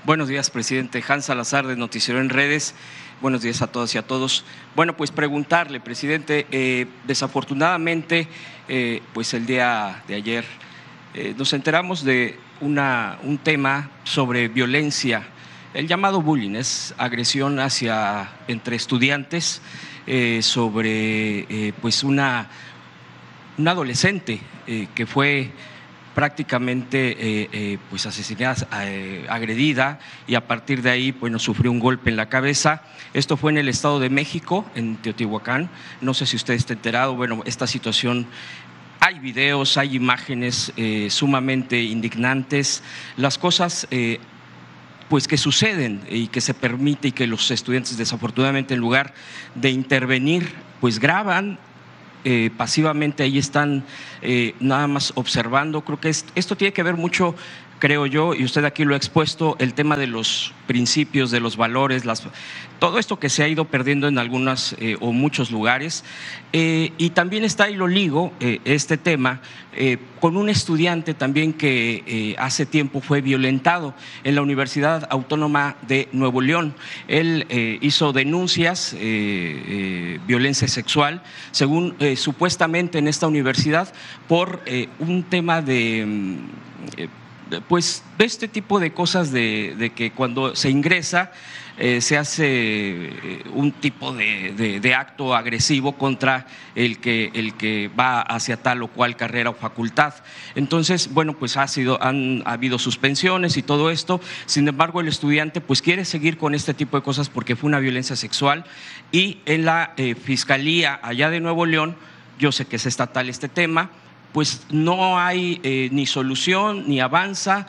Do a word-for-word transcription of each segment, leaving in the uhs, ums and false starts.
Buenos días, presidente. Hans Salazar, de Noticiero en Redes. Buenos días a todas y a todos. Bueno, pues preguntarle, presidente, eh, desafortunadamente, eh, pues el día de ayer eh, nos enteramos de una, un tema sobre violencia, el llamado bullying, es agresión hacia entre estudiantes eh, sobre eh, pues una, una adolescente eh, que fue prácticamente eh, eh, pues asesinada, eh, agredida, y a partir de ahí bueno, sufrió un golpe en la cabeza. Esto fue en el Estado de México, en Teotihuacán. No sé si usted está enterado. Bueno, esta situación, hay videos, hay imágenes eh, sumamente indignantes. Las cosas eh, pues que suceden y que se permite, y que los estudiantes desafortunadamente, en lugar de intervenir, pues graban. Eh, pasivamente ahí están eh, nada más observando. Creo que es, esto tiene que ver mucho, creo yo, y usted aquí lo ha expuesto, el tema de los principios, de los valores, las, todo esto que se ha ido perdiendo en algunas eh, o muchos lugares. Eh, y también está, y lo ligo, eh, este tema, eh, con un estudiante también que eh, hace tiempo fue violentado en la Universidad Autónoma de Nuevo León. Él eh, hizo denuncias, eh, eh, violencia sexual, según eh, supuestamente en esta universidad, por eh, un tema de… Eh, pues de este tipo de cosas de, de que cuando se ingresa eh, se hace eh, un tipo de, de, de acto agresivo contra el que, el que va hacia tal o cual carrera o facultad. Entonces, bueno, pues ha sido, han ha habido suspensiones y todo esto. Sin embargo, el estudiante pues quiere seguir con este tipo de cosas porque fue una violencia sexual, y en la eh, Fiscalía allá de Nuevo León, yo sé que es estatal este tema, pues no hay eh, ni solución ni avanza,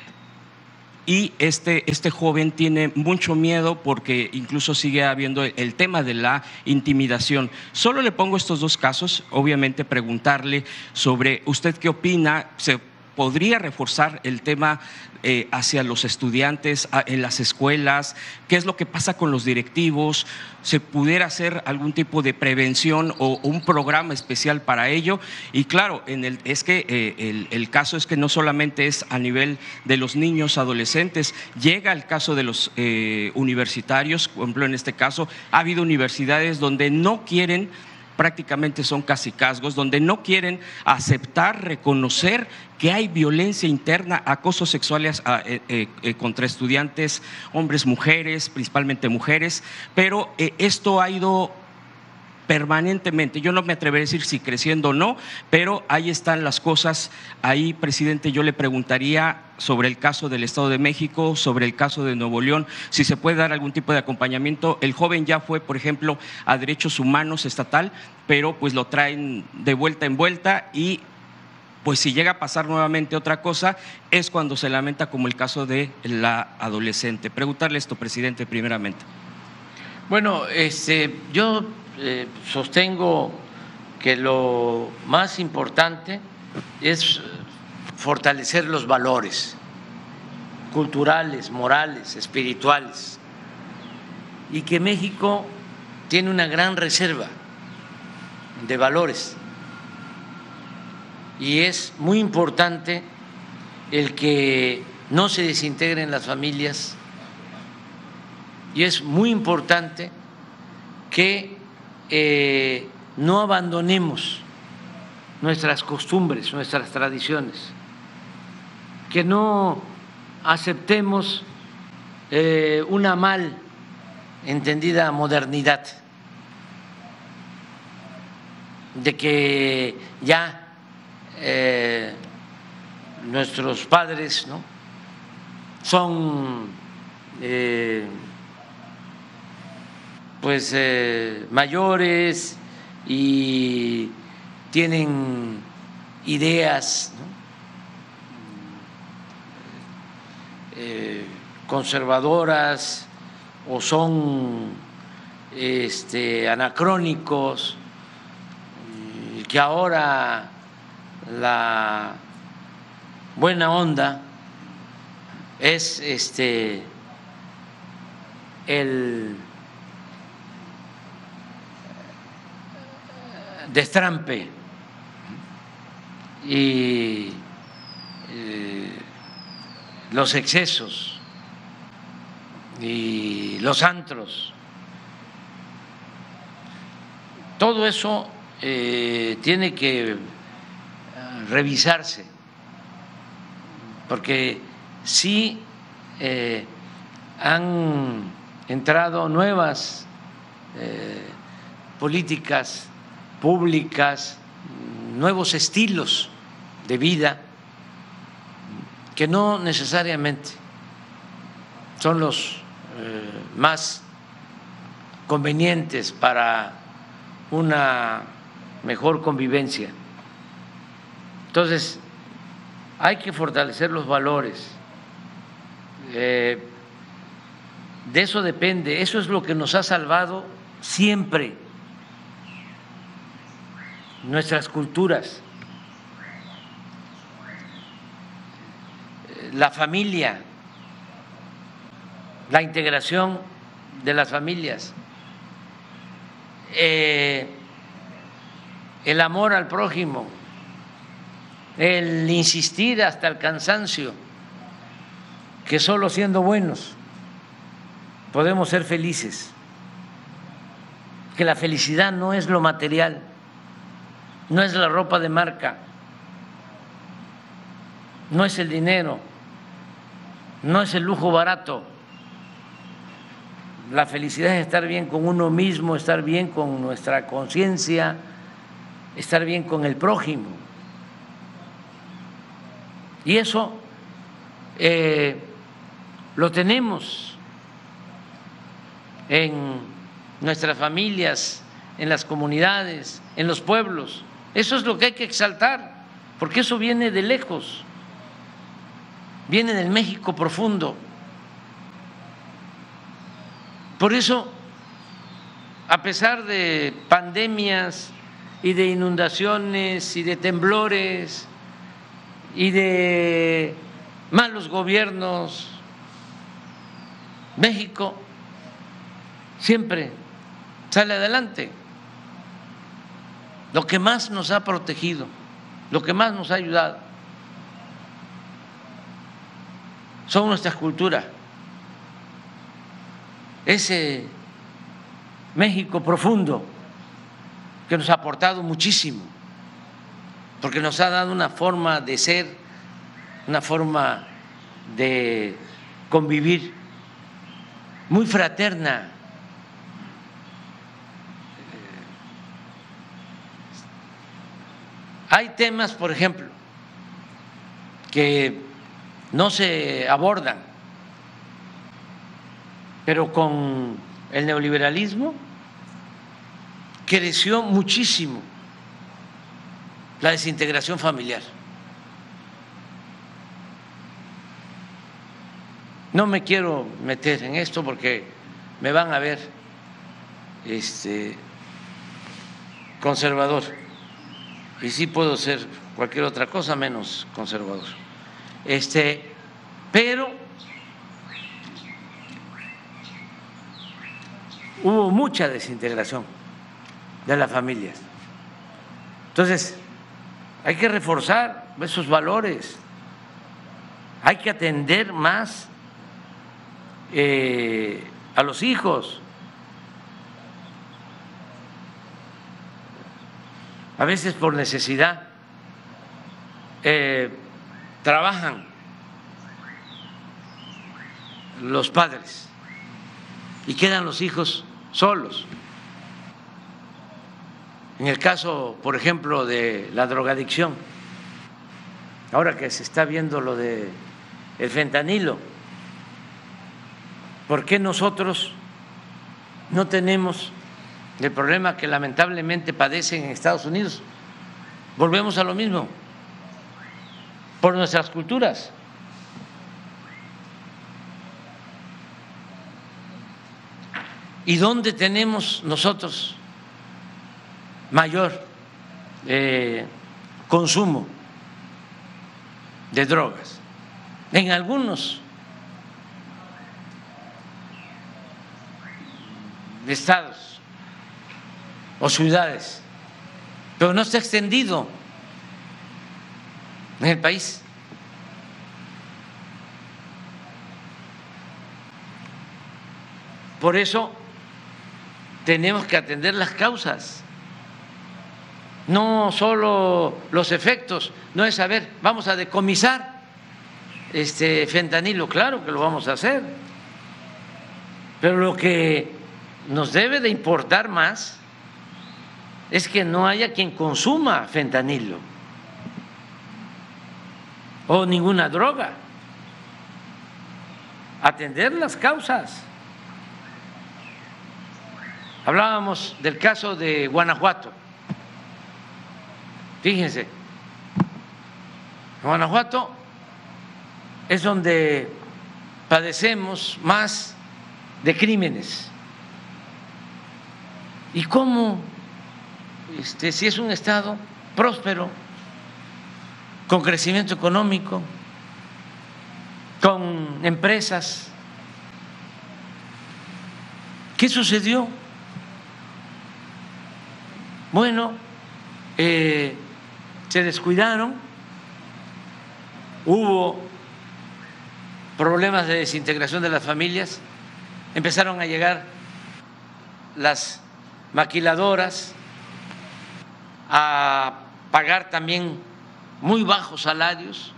y este, este joven tiene mucho miedo porque incluso sigue habiendo el, el tema de la intimidación. Solo le pongo estos dos casos, obviamente preguntarle sobre usted qué opina. ¿Se podría reforzar el tema eh, hacia los estudiantes a, en las escuelas? ¿Qué es lo que pasa con los directivos? ¿Se pudiera hacer algún tipo de prevención o un programa especial para ello? Y claro, en el, es que eh, el, el caso es que no solamente es a nivel de los niños, adolescentes, llega el caso de los eh, universitarios. Por ejemplo, en este caso ha habido universidades donde no quieren, prácticamente son cacicazgos, donde no quieren aceptar, reconocer que hay violencia interna, acosos sexuales a, eh, eh, contra estudiantes, hombres, mujeres, principalmente mujeres, pero eh, esto ha ido permanentemente. Yo no me atreveré a decir si creciendo o no, pero ahí están las cosas. Ahí, presidente, yo le preguntaría sobre el caso del Estado de México, sobre el caso de Nuevo León, si se puede dar algún tipo de acompañamiento. El joven ya fue, por ejemplo, a Derechos Humanos estatal, pero pues lo traen de vuelta en vuelta, y pues si llega a pasar nuevamente otra cosa, es cuando se lamenta, como el caso de la adolescente. Preguntarle esto, presidente, primeramente. Bueno, este, yo eh, sostengo que lo más importante es fortalecer los valores culturales, morales, espirituales, y que México tiene una gran reserva de valores, y es muy importante el que no se desintegren las familias, y es muy importante que eh, no abandonemos nuestras costumbres, nuestras tradiciones, que no aceptemos eh, una mal entendida modernidad, de que ya eh, nuestros padres, ¿no?, son eh, pues eh, mayores y tienen ideas, ¿no?, eh, conservadoras, o son este, anacrónicos, y que ahora la buena onda es este el destrampe y eh, los excesos. y los antros. Todo eso eh, tiene que revisarse, porque sí eh, han entrado nuevas eh, políticas públicas, nuevos estilos de vida que no necesariamente son los eh, más convenientes para una mejor convivencia. Entonces, hay que fortalecer los valores. Eh, de eso depende, eso es lo que nos ha salvado siempre nuestras culturas. La familia, la integración de las familias, eh, el amor al prójimo, el insistir hasta el cansancio que solo siendo buenos podemos ser felices, que la felicidad no es lo material, no es la ropa de marca, no es el dinero, no es el lujo barato. La felicidad es estar bien con uno mismo, estar bien con nuestra conciencia, estar bien con el prójimo. Y eso eh, lo tenemos en nuestras familias, en las comunidades, en los pueblos. Eso es lo que hay que exaltar, porque eso viene de lejos, viene del México profundo. Por eso, a pesar de pandemias y de inundaciones y de temblores y de malos gobiernos, México siempre sale adelante. Lo que más nos ha protegido, lo que más nos ha ayudado, son nuestras culturas. Ese México profundo que nos ha aportado muchísimo, porque nos ha dado una forma de ser, una forma de convivir muy fraterna. Hay temas, por ejemplo, que no se abordan, pero con el neoliberalismo creció muchísimo la desintegración familiar. No me quiero meter en esto porque me van a ver este, conservador, y sí puedo ser cualquier otra cosa menos conservador. Este, pero hubo mucha desintegración de las familias. Entonces, hay que reforzar esos valores, hay que atender más eh, a los hijos. A veces por necesidad eh, trabajan los padres y quedan los hijos solos. En el caso, por ejemplo, de la drogadicción, ahora que se está viendo lo de el fentanilo, ¿por qué nosotros no tenemos el problema que lamentablemente padecen en Estados Unidos? Volvemos a lo mismo, por nuestras culturas. ¿Y dónde tenemos nosotros mayor eh, consumo de drogas? En algunos estados o ciudades, pero no está extendido en el país. Por eso tenemos que atender las causas, no solo los efectos. No es saber, vamos a decomisar este fentanilo, claro que lo vamos a hacer, pero lo que nos debe de importar más es que no haya quien consuma fentanilo o ninguna droga. Atender las causas. Hablábamos del caso de Guanajuato. Fíjense, Guanajuato es donde padecemos más de crímenes. ¿Y cómo? Este, si es un estado próspero, con crecimiento económico, con empresas. ¿Qué sucedió? Bueno, eh, se descuidaron, hubo problemas de desintegración de las familias, empezaron a llegar las maquiladoras a pagar también muy bajos salarios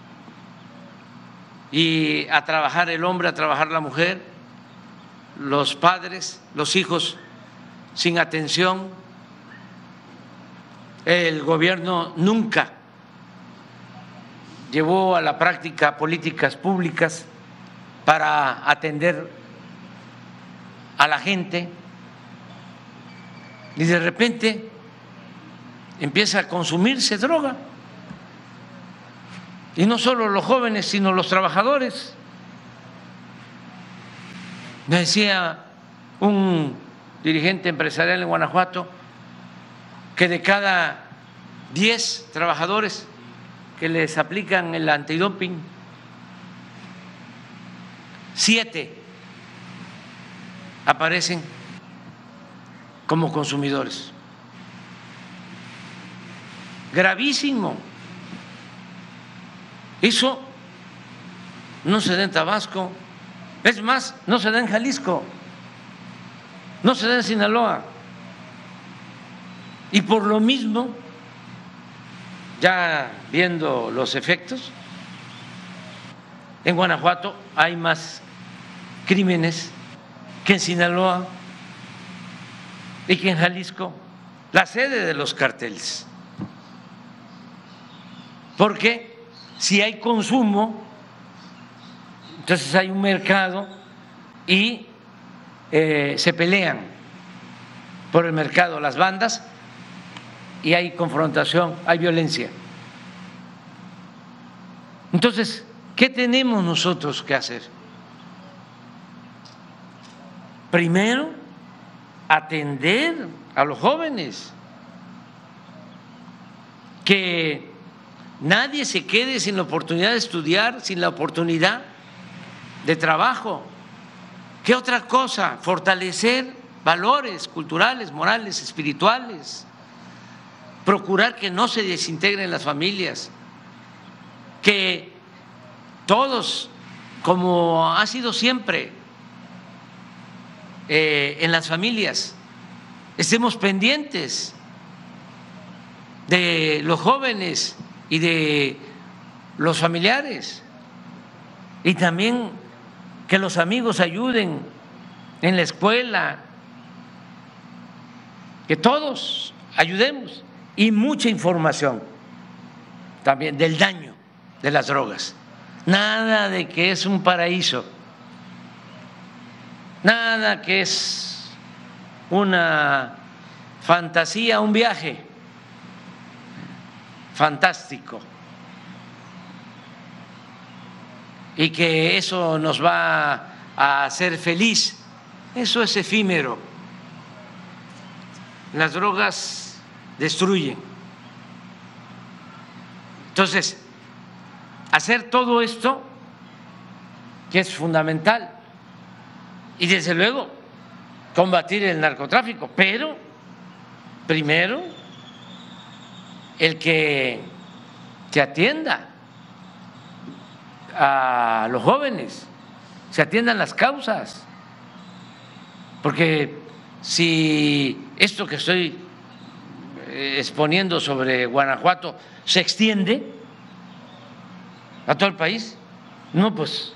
y a trabajar el hombre, a trabajar la mujer, los padres, los hijos sin atención. El gobierno nunca llevó a la práctica políticas públicas para atender a la gente y de repente empieza a consumirse droga. Y no solo los jóvenes, sino los trabajadores. Me decía un dirigente empresarial en Guanajuato que de cada diez trabajadores que les aplican el antidoping, siete aparecen como consumidores. Gravísimo. Eso no se da en Tabasco, es más, no se da en Jalisco, no se da en Sinaloa. Y por lo mismo, ya viendo los efectos, en Guanajuato hay más crímenes que en Sinaloa y que en Jalisco, la sede de los carteles. Porque si hay consumo, entonces hay un mercado y eh, se pelean por el mercado las bandas y hay confrontación, hay violencia. Entonces, ¿qué tenemos nosotros que hacer? Primero, atender a los jóvenes, que nadie se quede sin la oportunidad de estudiar, sin la oportunidad de trabajo. ¿Qué otra cosa? Fortalecer valores culturales, morales, espirituales, procurar que no se desintegren las familias, que todos, como ha sido siempre eh, en las familias, estemos pendientes de los jóvenes y de los familiares, y también que los amigos ayuden en la escuela, que todos ayudemos, y mucha información también del daño de las drogas. Nada de que es un paraíso, nada que es una fantasía, un viaje fantástico y que eso nos va a hacer feliz. Eso es efímero. Las drogas destruyen. Entonces, hacer todo esto, que es fundamental, y desde luego combatir el narcotráfico, pero primero el que se atienda a los jóvenes, se atiendan las causas, Porque si esto que estoy exponiendo sobre Guanajuato se extiende a todo el país, no, pues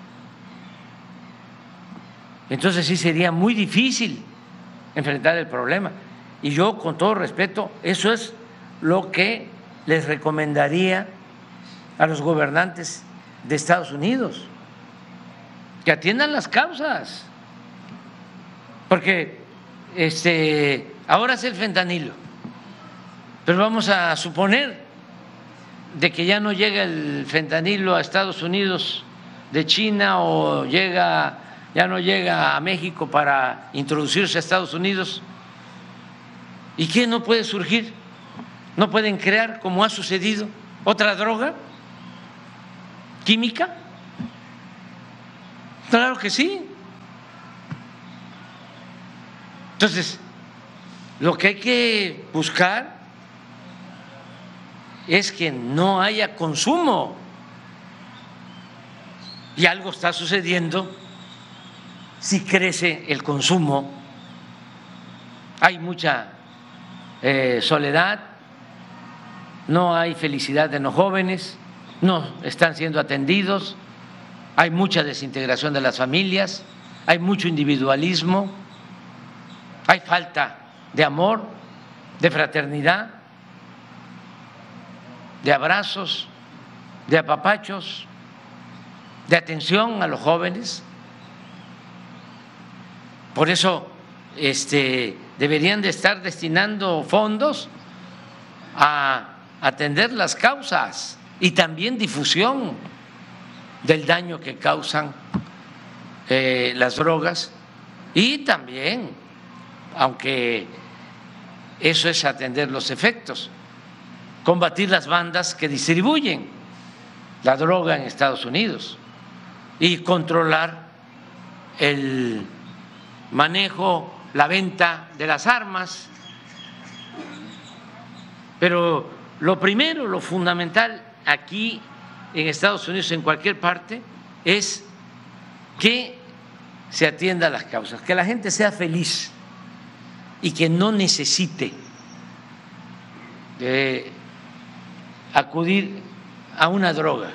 entonces sí sería muy difícil enfrentar el problema. Y yo, con todo respeto, eso es lo que les recomendaría a los gobernantes de Estados Unidos, que atiendan las causas, porque este, ahora es el fentanilo, pero vamos a suponer de que ya no llega el fentanilo a Estados Unidos de China o llega, ya no llega a México para introducirse a Estados Unidos. ¿Y qué no puede surgir? ¿No pueden crear, como ha sucedido, otra droga química? Claro que sí. Entonces, lo que hay que buscar es que no haya consumo. Y algo está sucediendo si crece el consumo. Hay mucha eh, soledad, no hay felicidad en los jóvenes, no están siendo atendidos, hay mucha desintegración de las familias, hay mucho individualismo, hay falta de amor, de fraternidad, de abrazos, de apapachos, de atención a los jóvenes. Por eso este, deberían de estar destinando fondos a atender las causas y también difusión del daño que causan eh, las drogas, y también, aunque eso es atender los efectos, combatir las bandas que distribuyen la droga en Estados Unidos y controlar el manejo, la venta de las armas. Pero lo primero, lo fundamental aquí en Estados Unidos, en cualquier parte, es que se atienda a las causas, que la gente sea feliz y que no necesite eh, acudir a una droga.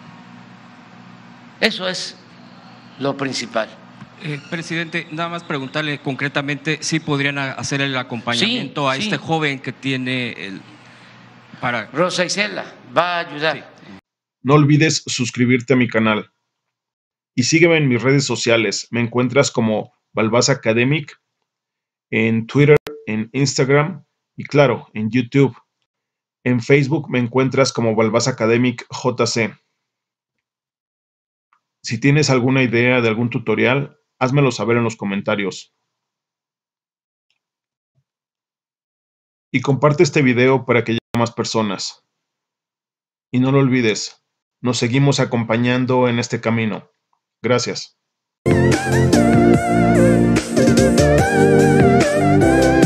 Eso es lo principal. Eh, presidente, nada más preguntarle concretamente si podrían hacer el acompañamiento sí, a sí. este joven que tiene el para Rosa Isela va a ayudar. Sí. No olvides suscribirte a mi canal y sígueme en mis redes sociales. Me encuentras como Balbás Academic en Twitter, en Instagram y claro, en YouTube. En Facebook me encuentras como Balbás Academic J C. Si tienes alguna idea de algún tutorial, házmelo saber en los comentarios. Y comparte este video para que llegue a más personas. Y no lo olvides, nos seguimos acompañando en este camino. Gracias.